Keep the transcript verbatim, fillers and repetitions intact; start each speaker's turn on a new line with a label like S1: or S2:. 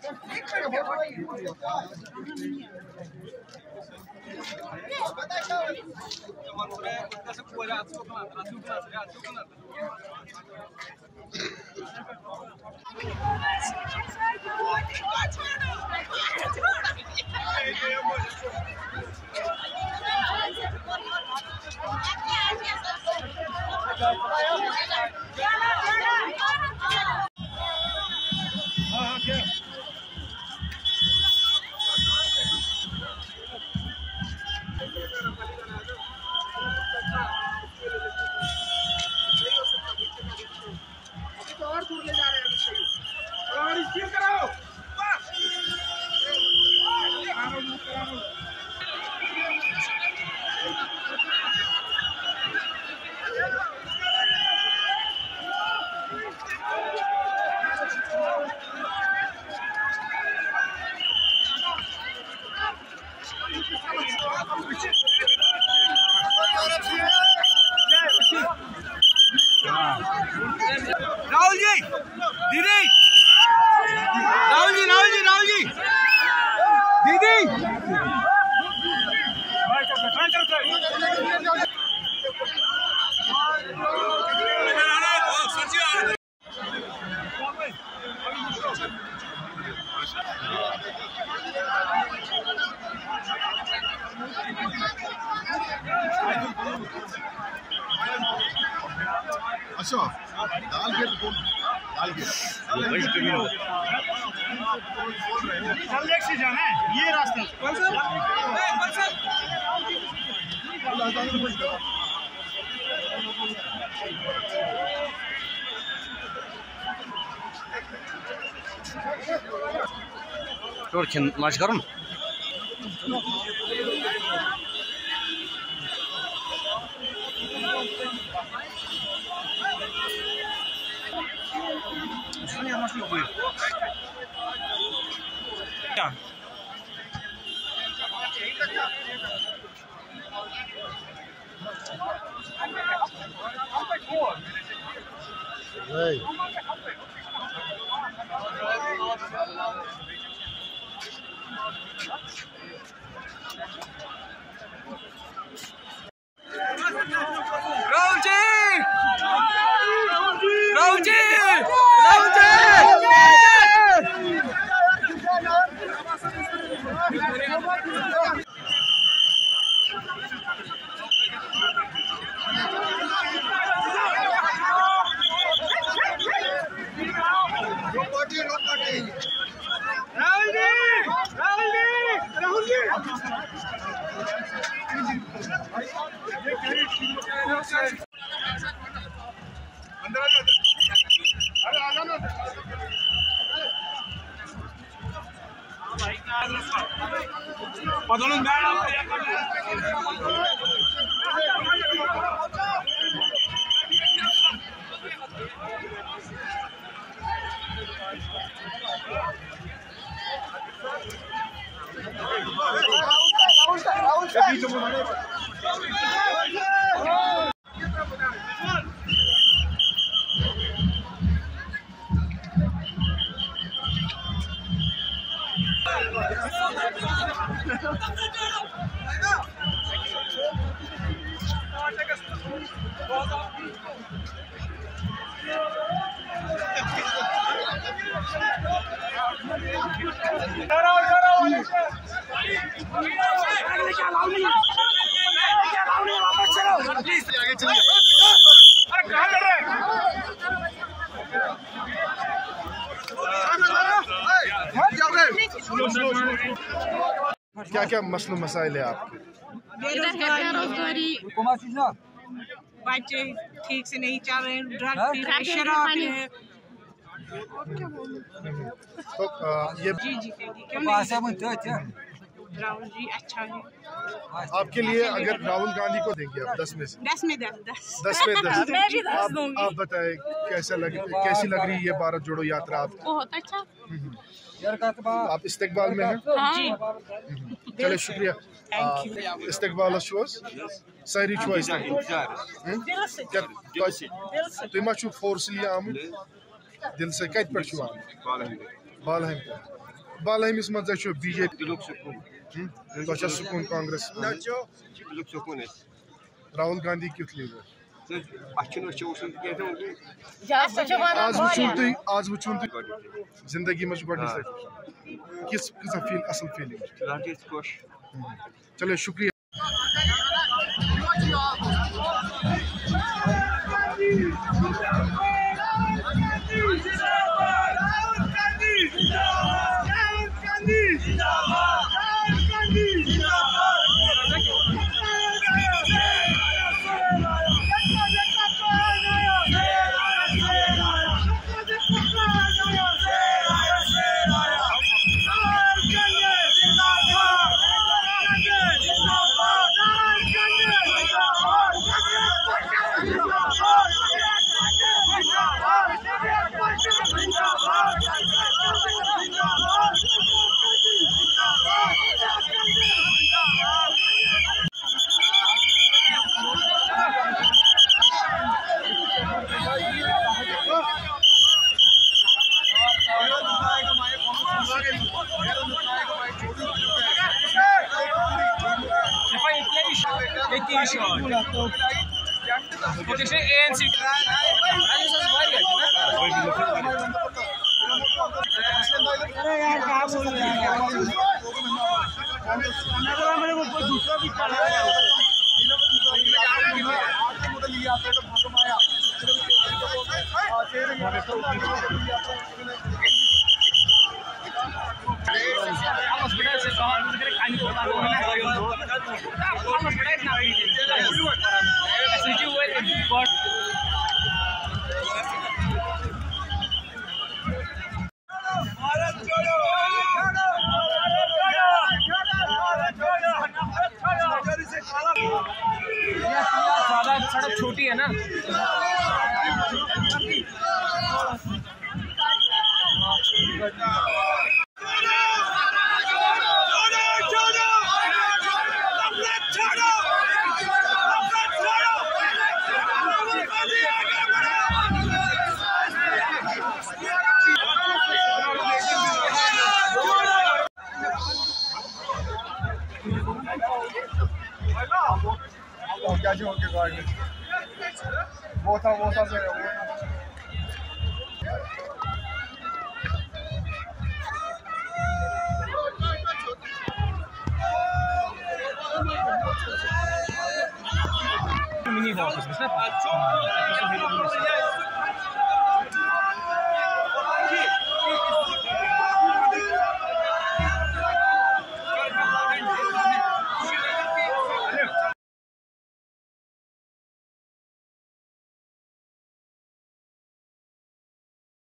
S1: राहुल जी, दीदी, राहुल जी, राहुल जी, राहुल जी, दीदी।
S2: अच्छा दाल गेट दाल गेट से जाना है ये रास्ता
S1: और खिन लंच करूँ
S2: Hey.
S1: राहुल जी, राहुल जी, राहुल जी। राहुल जी, राहुल जी, राहुल जी।
S2: अंदर आ जाओ, अरे आ जाओ ना। पता नहीं क्या क्या मसले मसाइल है आपके?
S3: बेरोजगारी, बच्चे ठीक से नहीं चल रहे, ड्रग पी रहे, शराब पी रहे।
S2: तो ये
S3: जी जी क्यों नहीं? राहुल जी अच्छा है
S2: आपके लिए। अगर राहुल गांधी को देंगे आप दस में से
S3: दस में दस दस
S2: दस में दस
S3: मैं भी दस
S2: आप,
S3: दूंगी।
S2: आप बताएं कैसा लग कैसी लग रही है ये भारत जोड़ो यात्रा आपको?
S3: बहुत अच्छा।
S2: आप इस्तेकबाल में हैं?
S3: जी
S2: चलिए शुक्रिया। इस्तेकबाल सारी चॉइस तुम फोर्सली आमुत दिल से कत पे बालहम बालहमिस मज बीजेपी
S1: दिलुक सुकून
S2: तुम सुकून कांग्रेस
S1: दिलुक सुकून
S2: राहुल गांधी कित लीडर आज वुचुन तुम आज वुचुन तुम जिंदगी मज गोडनिच किस किस फील असल फीलिंग
S1: खुश
S2: चलो शुक्रिया
S4: सड़क छोटी है ना
S2: क्या जो के गाड़ी वो था वो था से
S4: मिनी ऑफिस में